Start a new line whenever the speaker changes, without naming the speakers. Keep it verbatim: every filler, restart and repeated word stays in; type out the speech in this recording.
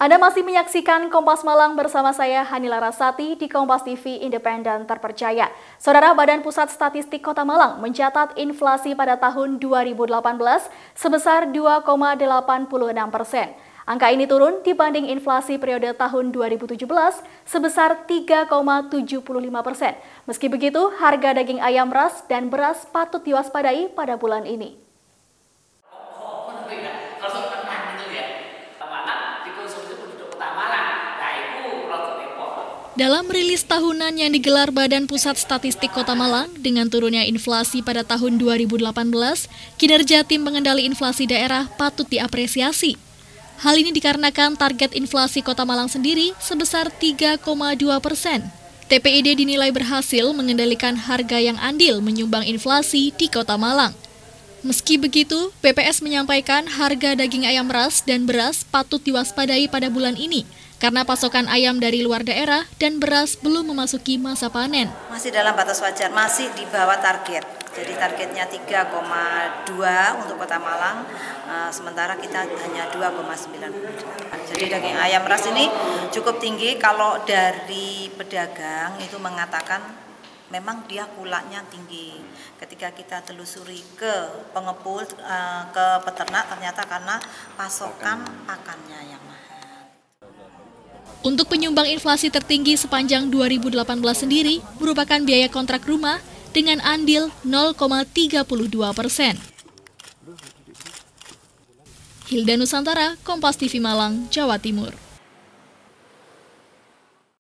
Anda masih menyaksikan Kompas Malang bersama saya Hanila Rasati di Kompas T V Independen Terpercaya. Saudara, Badan Pusat Statistik Kota Malang mencatat inflasi pada tahun dua ribu delapan belas sebesar dua koma delapan puluh enam persen. Angka ini turun dibanding inflasi periode tahun dua ribu tujuh belas sebesar tiga koma tujuh puluh lima persen. Meski begitu, harga daging ayam ras dan beras patut diwaspadai pada bulan ini. Dalam rilis tahunan yang digelar Badan Pusat Statistik Kota Malang, dengan turunnya inflasi pada tahun dua ribu delapan belas, kinerja tim pengendali inflasi daerah patut diapresiasi. Hal ini dikarenakan target inflasi Kota Malang sendiri sebesar tiga koma dua persen. T P I D dinilai berhasil mengendalikan harga yang andil menyumbang inflasi di Kota Malang. Meski begitu, B P S menyampaikan harga daging ayam ras dan beras patut diwaspadai pada bulan ini, karena pasokan ayam dari luar daerah dan beras belum memasuki masa panen.
Masih dalam batas wajar, masih di bawah target. Jadi targetnya tiga koma dua untuk Kota Malang, sementara kita hanya dua koma sembilan. Jadi daging ayam ras ini cukup tinggi. Kalau dari pedagang itu mengatakan memang dia kulaknya tinggi. Ketika kita telusuri ke pengepul, ke peternak, ternyata karena pasokan pakannya yang mahal.
Untuk penyumbang inflasi tertinggi sepanjang dua ribu delapan belas sendiri merupakan biaya kontrak rumah dengan andil nol koma tiga puluh dua persen. Hilda Nusantara, Kompas T V Malang, Jawa Timur.